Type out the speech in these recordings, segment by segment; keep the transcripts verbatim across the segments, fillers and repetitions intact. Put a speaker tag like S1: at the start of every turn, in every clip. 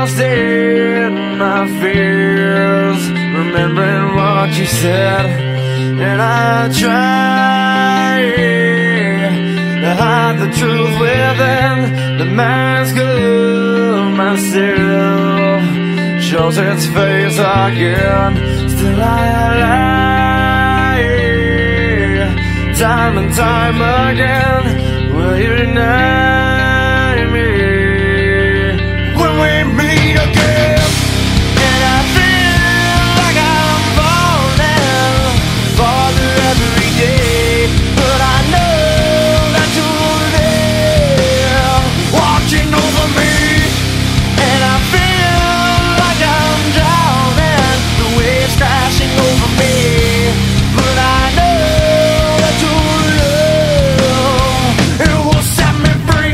S1: lost in my fears, remembering what you said, and I try to hide the truth within. The mask of myself shows its face again. Still I lie, time and time again. Will you deny me when we meet again? And I feel like I'm falling farther every day, but I know that you're there watching over me. And I feel like I'm drowning, the waves crashing over me, but I know that you're there. It will set me free.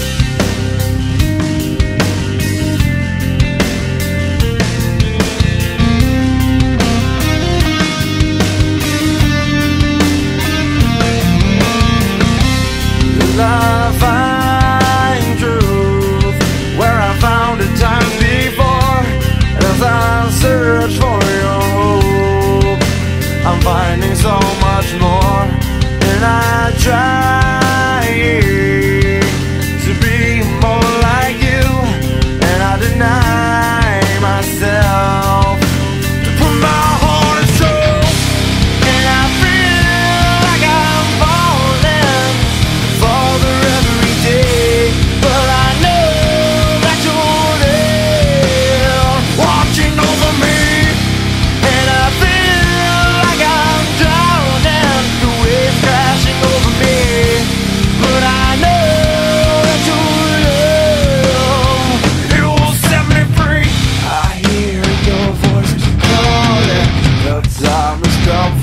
S1: I find truth where I found it times before. As I search for your hope, I'm finding so much more. And I try to be more like you, and I deny myself to put my heart and soul. And I feel like I'm falling farther every day, but I know that you're there watching over me. And I feel like I'm drowning, the waves crashing over me, but I know that you're there. It will set me free. I hear your voice calling, the time has come